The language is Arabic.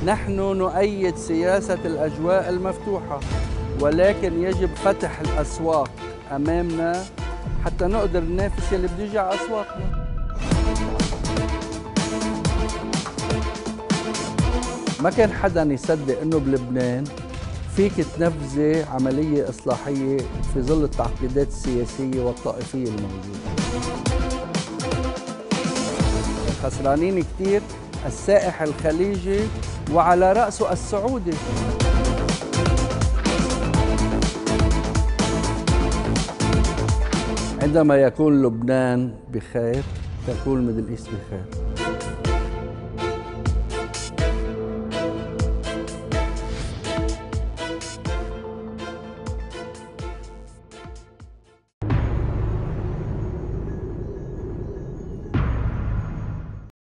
نحن نؤيد سياسة الأجواء المفتوحة، ولكن يجب فتح الأسواق أمامنا حتى نقدر ننافس اللي بده يجي على أسواقنا. ما كان حدا يصدق إنه بلبنان فيك تنفذي عملية إصلاحية في ظل التعقيدات السياسية والطائفية الموجودة. خسرانين كتير السائح الخليجي وعلى رأسه السعودي. عندما يكون لبنان بخير تكون الميدل إيست بخير.